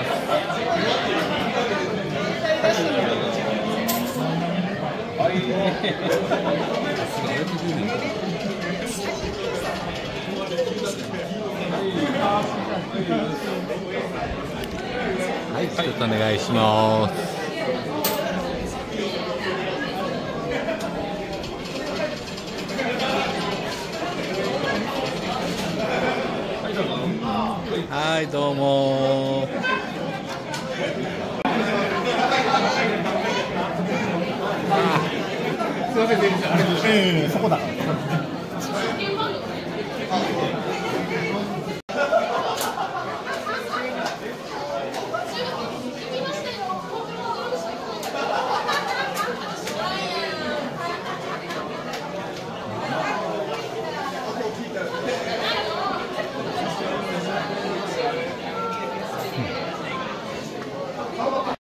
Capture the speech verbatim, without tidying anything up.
ます。はい、ちょっとお願いします。はい、どうも。 すいません、あれ、ええ、そこだから。